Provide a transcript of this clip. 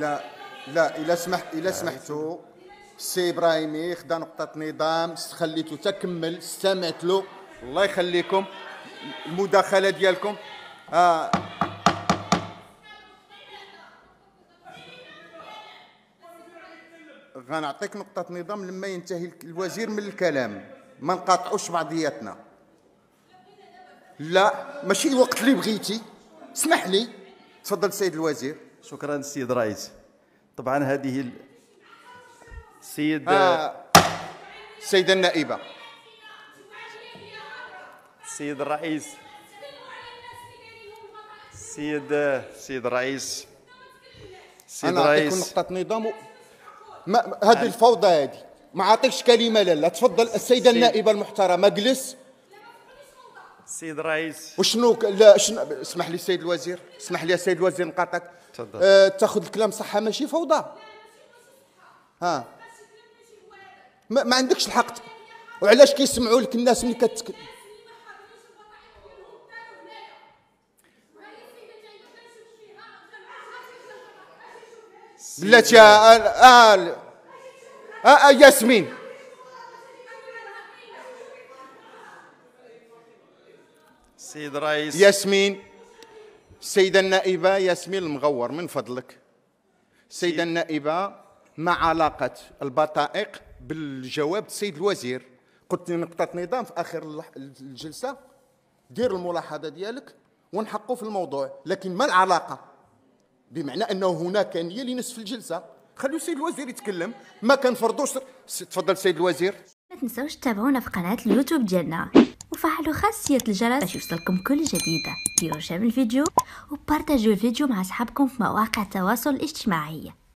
لا لا، الا سمحتوا السي ابراهيمي خدا نقطة نظام، خليتو تكمل، استمعت له، الله يخليكم المداخلة ديالكم. غنعطيك نقطة نظام لما ينتهي الوزير من الكلام، ما نقاطعوش بعضياتنا. لا ماشي الوقت اللي بغيتي، اسمح لي. تفضل السيد الوزير. شكرا السيد الرئيس. طبعا هذه السيدة النائبة. السيد الرئيس، السيد الرئيس، أنا أعطيكم نقطة نظام هذه الفوضى هذه ما عاطيكش كلمة. لا تفضل السيدة النائبة المحترمة، اجلس. السيد الرئيس وشنو لا اسمح لي السيد الوزير، اسمح لي السيد الوزير نقاطعك. تفضل. تاخذ الكلام صحة ماشي فوضى. ما عندكش الحق. وعلاش كيسمعوا لك الناس ملي كتكلم؟ بلاتي ياسمين. السيد الرئيس. ياسمين، السيدة النائبة ياسمين المغور من فضلك. السيدة النائبة، ما علاقة البطائق بالجواب السيد الوزير؟ قلت لي نقطة نظام في آخر الجلسة، دير الملاحظة ديالك ونحقوا في الموضوع، لكن ما العلاقة؟ بمعنى أنه هناك نية لنصف الجلسة. خلوا السيد الوزير يتكلم، ما كنفرضوش. تفضل السيد الوزير. ما تنسوش تتابعونا في قناة اليوتيوب ديالنا وفعلوا خاصية الجرس باش يوصلكم كل جديدة. ديروا شير الفيديو وبارتاجيو الفيديو مع أصحابكم في مواقع التواصل الاجتماعي.